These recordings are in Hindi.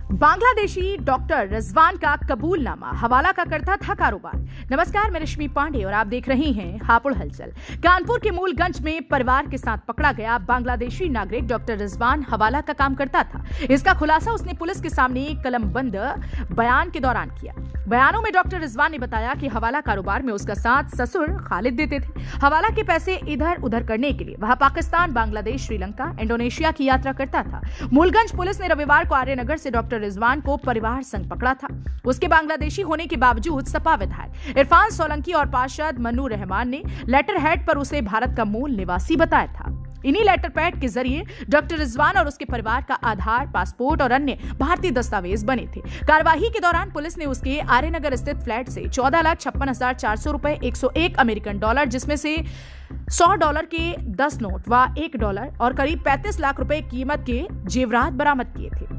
बांग्लादेशी डॉक्टर रिजवान का कबूलनामा, हवाला का करता था कारोबार। नमस्कार, मैं रश्मि पांडे और आप देख रहे हैं हापुड़ हलचल। कानपुर के मूलगंज में परिवार के साथ पकड़ा गया बांग्लादेशी नागरिक डॉक्टर रिजवान हवाला का काम करता था। इसका खुलासा उसने पुलिस के सामने कलमबंद बयान के दौरान किया। बयानों में डॉक्टर रिजवान ने बताया कि हवाला कारोबार में उसका साथ ससुर खालिद देते थे। हवाला के पैसे इधर उधर करने के लिए वह पाकिस्तान, बांग्लादेश, श्रीलंका, इंडोनेशिया की यात्रा करता था। मूलगंज पुलिस ने रविवार को आर्यनगर से डॉक्टर रिजवान को परिवार संग पकड़ा था। उसके बांग्लादेशी होने के बावजूद सपा विधायक इरफान सोलंकी और पार्षद मन्नू रहमान ने लेटर हेड पर उसे भारत का मूल निवासी बताया था। इन्हीं लेटर पैड के जरिए डॉक्टर रिजवान और उसके परिवार का आधार, पासपोर्ट और अन्य भारतीय दस्तावेज बने थे। कार्यवाही के दौरान पुलिस ने उसके आर्यनगर स्थित फ्लैट से 14,56,400 रुपए, 101 अमेरिकन डॉलर, जिसमें से $100 के 10 नोट व $1 और करीब 35 लाख रुपए कीमत के जेवरात बरामद किए थे।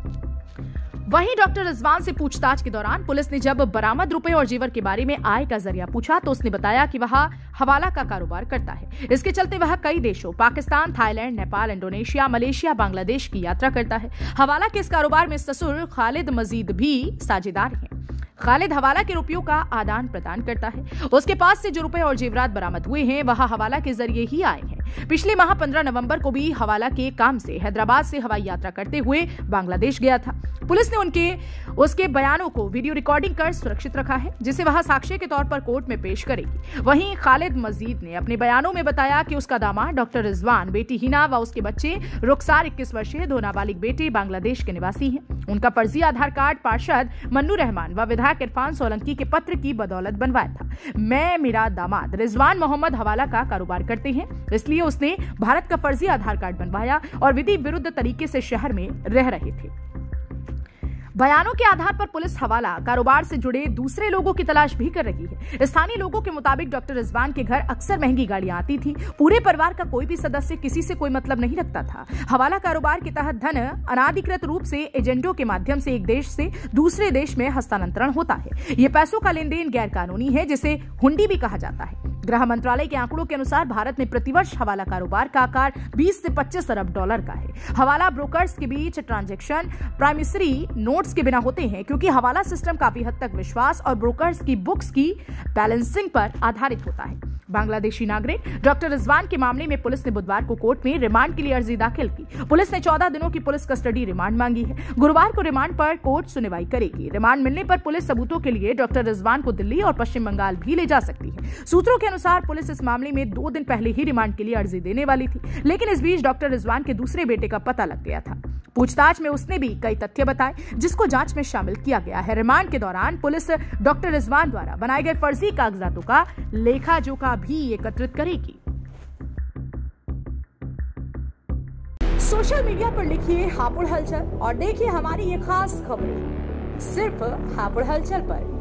वहीं डॉक्टर रिजवान से पूछताछ के दौरान पुलिस ने जब बरामद रुपए और जेवर के बारे में आय का जरिया पूछा तो उसने बताया कि वह हवाला का कारोबार करता है। इसके चलते वह कई देशों, Pakistan, Thailand, Nepal, Indonesia, Malaysia, Bangladesh की यात्रा करता है। हवाला के इस कारोबार में ससुर खालिद मजीद भी साझेदार हैं। खालिद हवाला के रुपयों का आदान प्रदान करता है। उसके पास से जो रुपए और जेवरात बरामद हुए हैं वह हवाला के जरिए ही आए हैं। पिछले माह 15 नवंबर को भी हवाला के काम से हैदराबाद से हवाई यात्रा करते हुए बांग्लादेश गया था। पुलिस ने उसके बयानों को वीडियो रिकॉर्डिंग कर सुरक्षित रखा है, जिसे वह साक्ष्य के तौर पर कोर्ट में पेश करेगी। वहीं खालिद मजीद ने अपने बयानों में बताया कि उसका दामाद डॉक्टर रिजवान, बेटी हिना व उसके बच्चे रुखसार 21 वर्षीय, 2 नाबालिग बेटे बांग्लादेश के निवासी हैं। उनका फर्जी आधार कार्ड पार्षद मन्नू रहमान व विधायक इरफान सोलंकी के पत्र की बदौलत बनवाया था। मैं, मेरा दामाद रिजवान मोहम्मद हवाला का कारोबार करते हैं, इसलिए उसने भारत का फर्जी आधार कार्ड बनवाया और विधि विरुद्ध तरीके से शहर में रह रहे थे। बयानों के आधार पर पुलिस हवाला कारोबार से जुड़े दूसरे लोगों की तलाश भी कर रही है। स्थानीय लोगों के मुताबिक डॉक्टर रिजवान के घर अक्सर महंगी गाड़ियां आती थी। पूरे परिवार का कोई भी सदस्य किसी से कोई मतलब नहीं रखता था। हवाला कारोबार के तहत धन अनाधिकृत रूप से एजेंटों के माध्यम से एक देश से दूसरे देश में हस्तांतरण होता है। ये पैसों का लेन देन गैर कानूनी है, जिसे हुंडी भी कहा जाता है। गृह मंत्रालय के आंकड़ों के अनुसार भारत में प्रतिवर्ष हवाला कारोबार का आकार 20 से 25 अरब डॉलर का है। हवाला ब्रोकर्स के बीच ट्रांजैक्शन प्राइमरी नोट्स के बिना होते हैं, क्योंकि हवाला सिस्टम काफी हद तक विश्वास और ब्रोकर्स की बुक्स की बैलेंसिंग पर आधारित होता है। बांग्लादेशी नागरिक डॉक्टर रिजवान के मामले में पुलिस ने बुधवार को कोर्ट में रिमांड के लिए अर्जी दाखिल की। पुलिस ने 14 दिनों की पुलिस कस्टडी रिमांड मांगी है। गुरुवार को रिमांड पर कोर्ट सुनवाई करेगी। रिमांड मिलने पर पुलिस सबूतों के लिए डॉक्टर रिजवान को दिल्ली और पश्चिम बंगाल भी ले जा सकती है। सूत्रों के अनुसार पुलिस इस मामले में 2 दिन पहले ही रिमांड के लिए अर्जी देने वाली थी, लेकिन इस बीच डॉक्टर रिजवान के दूसरे बेटे का पता लग गया था। पूछताछ में उसने भी कई तथ्य बताए, जिसको जांच में शामिल किया गया है। रिमांड के दौरान पुलिस डॉक्टर रिजवान द्वारा बनाए गए फर्जी कागजातों का लेखा जोखा भी एकत्रित करेगी। सोशल मीडिया पर लिखिए हापुड़ हलचल और देखिए हमारी ये खास खबरें सिर्फ हापुड़ हलचल पर।